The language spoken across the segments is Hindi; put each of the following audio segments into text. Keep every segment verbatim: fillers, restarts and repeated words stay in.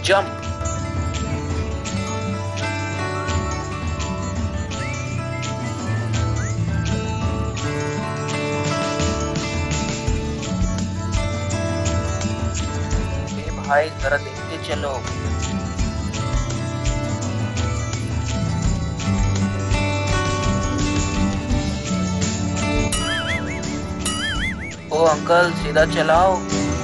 जंप। ए भाई जरा देखते चलो। ओ अंकल सीधा चलाओ।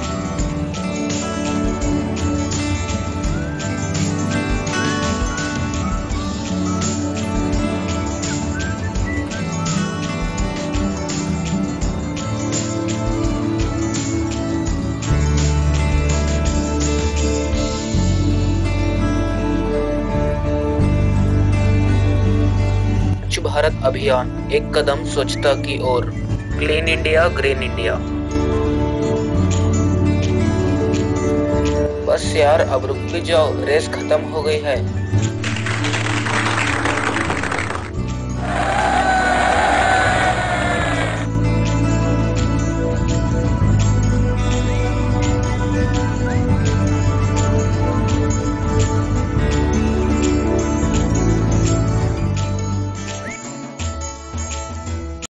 स्वच्छ भारत अभियान, एक कदम स्वच्छता की ओर। Clean India green India. बस यार अब रुक भी जाओ, रेस खत्म हो गई है।